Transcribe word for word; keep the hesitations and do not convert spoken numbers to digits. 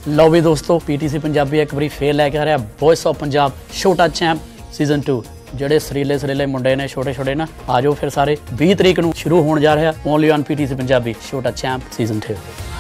ਲਓ ਵੀ ਦੋਸਤੋ, ਪੀਟੀਸੀ ਪੰਜਾਬੀ ਇੱਕ ਵਾਰੀ ਫੇਰ ਲੈ ਕੇ ਆ ਰਿਹਾ ਵੌਇਸ ਆਫ ਪੰਜਾਬ ਛੋਟਾ ਚੈਂਪ ਸੀਜ਼ਨ ਟੂ। ਜਿਹੜੇ ਸਰੀਲੇ ਸਰੀਲੇ ਮੁੰਡੇ ਨੇ ਛੋਟੇ ਛੋਟੇ ਨਾ, ਆ ਜਾਓ ਫਿਰ ਸਾਰੇ। ਵੀਹ ਤਰੀਕ ਨੂੰ ਸ਼ੁਰੂ ਹੋਣ ਜਾ ਰਿਹਾ ਓਨਲੀ ਔਨ ਪੀਟੀਸੀ ਪੰਜਾਬੀ ਛੋਟਾ ਚੈਂਪ ਸੀਜ਼ਨ ਟੂ।